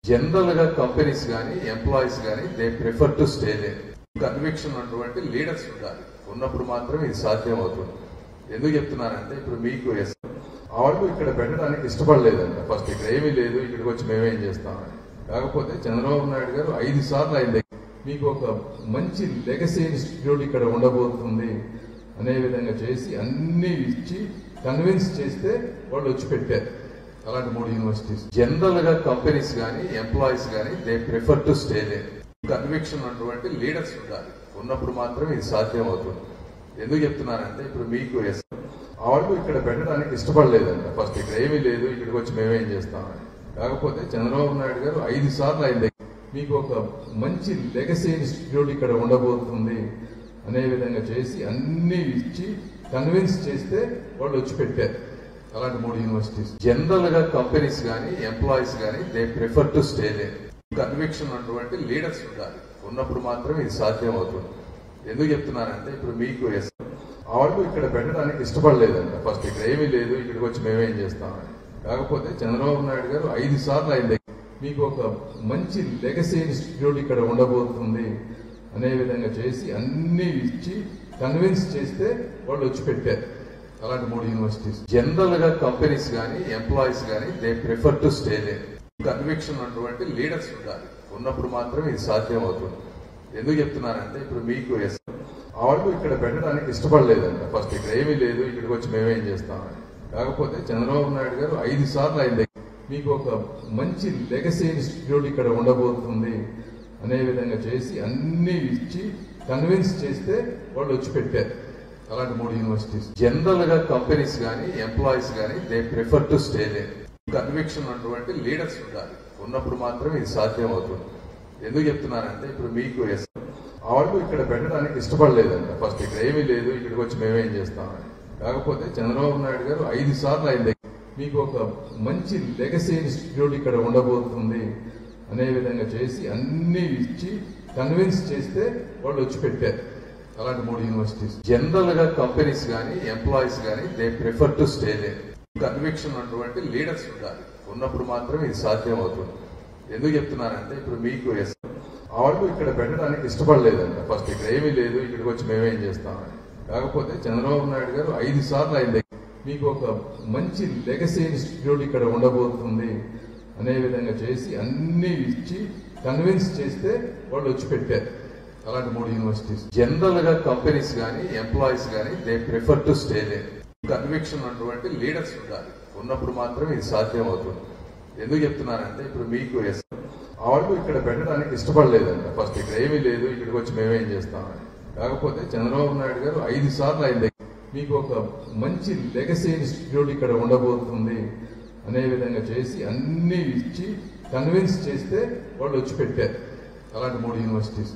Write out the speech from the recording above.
General గా companies కానీ employees కానీ they prefer to stay there. Conviction ఉన్నటువంటి లీడర్స్ ఉండాలి. ఉన్నప్పుడు మాత్రమే ఇది సాధ్యం అవుతుంది. ఎందుకు చెప్తున్నానంటే ఇప్పుడు మీకు వాళ్ళు ఇక్కడ పెట్టడానికి ఇష్టపడలేదంట. ఫస్ట్ ఇక్కడ ఏమీ లేదు, ఇక్కడికి వచ్చి మేమేం చేస్తామని. కాకపోతే చంద్రబాబు నాయుడు గారు 5 సార్లు ఆయన మీకు ఒక మంచి లెగసీ ఇన్స్టిట్యూట్ ఇక్కడ ఉండబోతుంది అనే విధంగా చేసి అన్ని ఇచ్చి కన్విన్స్ చేస్తే వాళ్ళు వచ్చి పెట్టారు. అలాంటి 3 యూనివర్సిటీస్. జనరల్ గా కంపెనీస్ కానీ ఎంప్లాయీస్ కానీ they prefer to stay there. Conviction ఉన్నటువంటి లీడర్స్ ఉండాలి. ఉన్నప్పుడు మాత్రమే ఇది సాధ్యం అవుతుంది. ఎందుకు చెప్తున్నానంటే ఇప్పుడు మీకు వాళ్ళు ఇక్కడ పెట్టడానికి ఇష్టపడలేదంట. ఫస్ట్ ఇక్కడ ఏమీ లేదు, ఇక్కడికి వచ్చి మేమేం చేస్తామని. కాకపోతే చంద్రబాబు నాయుడు గారు 5 సార్లు ఆయన మీకు ఒక మంచి లెగసీ ఇన్స్టిట్యూట్ ఇక్కడ ఉండబోతుంది అనే విధంగా చేసి అన్ని ఇచ్చి కన్విన్స్ చేస్తే వాళ్ళు వచ్చి పెట్టారు. అలాంటి 3 యూనివర్సిటీస్. జనరల్ గా కంపెనీస్ కానీ ఎంప్లాయీస్ కానీ they prefer to stay there. Conviction ఉన్నటువంటి లీడర్స్ ఉండాలి. ఉన్నప్పుడు మాత్రమే ఇది సాధ్యం అవుతుంది. ఎందుకు చెప్తున్నానంటే ఇప్పుడు మీకు వాళ్ళు ఇక్కడ పెట్టడానికి ఇష్టపడలేదంట. ఫస్ట్ ఇక్కడ ఏమీ లేదు, ఇక్కడికి వచ్చి మేమేం చేస్తామని. కాకపోతే చంద్రబాబు నాయుడు గారు 5 సార్లు ఆయన మీకు ఒక మంచి లెగసీ ఇన్స్టిట్యూట్ ఇక్కడ ఉండబోతుంది అనే విధంగా చేసి అన్ని ఇచ్చి కన్విన్స్ చేస్తే వాళ్ళు వచ్చి పెట్టారు. అలాంటి 3 యూనివర్సిటీస్. జనరల్ గా కంపెనీస్ కానీ ఎంప్లాయీస్ కానీ they prefer to stay there. Conviction ఉన్నటువంటి లీడర్స్ ఉండాలి. ఉన్నప్పుడు మాత్రమే ఇది సాధ్యం అవుతుంది. ఎందుకు చెప్తున్నానంటే ఇప్పుడు మీకు వాళ్ళు ఇక్కడ పెట్టడానికి ఇష్టపడలేదంట. ఫస్ట్ ఇక్కడ ఏమీ లేదు, ఇక్కడికి వచ్చి మేమేం చేస్తామని. కాకపోతే చంద్రబాబు నాయుడు గారు 5 సార్లు ఆయన మీకు ఒక మంచి లెగసీ ఇన్స్టిట్యూట్ ఇక్కడ ఉండబోతుంది అనే విధంగా చేసి అన్ని ఇచ్చి కన్విన్స్ చేస్తే వాళ్ళు వచ్చి పెట్టారు. అలాంటి 3 యూనివర్సిటీస్. జనరల్ గా కంపెనీస్ కానీ ఎంప్లాయీస్ కానీ they prefer to stay there. Conviction ఉన్నటువంటి లీడర్స్ ఉండాలి. ఉన్నప్పుడు మాత్రమే ఇది సాధ్యం అవుతుంది. ఎందుకు చెప్తున్నానంటే ఇప్పుడు మీకు వాళ్ళు ఇక్కడ పెట్టడానికి ఇష్టపడలేదంట. ఫస్ట్ ఇక్కడ ఏమీ లేదు, ఇక్కడికి వచ్చి మేమేం చేస్తామని. కాకపోతే చంద్రబాబు నాయుడు గారు 5 సార్లు ఆయన మీకు ఒక మంచి లెగసీ ఇన్స్టిట్యూట్ ఇక్కడ ఉండబోతుంది అనే విధంగా చేసి అన్ని ఇచ్చి కన్విన్స్ చేస్తే వాళ్ళు వచ్చి పెట్టారు. అలాంటి 3 యూనివర్సిటీస్. జనరల్ గా కంపెనీస్ కానీ ఎంప్లాయీస్ కానీ they prefer to stay there. Conviction ఉన్నటువంటి లీడర్స్ ఉండాలి. ఉన్నప్పుడు మాత్రమే ఇది సాధ్యం అవుతుంది. ఎందుకు చెప్తున్నానంటే ఇప్పుడు మీకు వాళ్ళు ఇక్కడ పెట్టడానికి ఇష్టపడలేదంట. ఫస్ట్ ఇక్కడ ఏమీ లేదు, ఇక్కడికి వచ్చి మేమేం చేస్తామని. కాకపోతే చంద్రబాబు నాయుడు గారు 5 సార్లు ఆయన మీకు ఒక మంచి లెగసీ ఇన్స్టిట్యూట్ ఇక్కడ ఉండబోతుంది అనే విధంగా చేసి అన్ని ఇచ్చి కన్విన్స్ చేస్తే వాళ్ళు వచ్చి పెట్టారు. అలాంటి 3 యూనివర్సిటీస్. జనరల్ గా కంపెనీస్ కానీ ఎంప్లాయీస్ కానీ they prefer to stay there. Conviction ఉన్నటువంటి లీడర్స్ ఉండాలి. ఉన్నప్పుడు మాత్రమే ఇది సాధ్యం అవుతుంది. ఎందుకు చెప్తున్నానంటే ఇప్పుడు మీకు వాళ్ళు ఇక్కడ పెట్టడానికి ఇష్టపడలేదంట. ఫస్ట్ ఇక్కడ ఏమీ లేదు, ఇక్కడికి వచ్చి మేమేం చేస్తామని. కాకపోతే చంద్రబాబు నాయుడు గారు 5 సార్లు ఆయన మీకు ఒక మంచి లెగసీ ఇన్స్టిట్యూట్ ఇక్కడ ఉండబోతుంది అనే విధంగా చేసి అన్ని ఇచ్చి కన్విన్స్ చేస్తే వాళ్ళు వచ్చి పెట్టారు. అలాంటి 3 యూనివర్సిటీస్.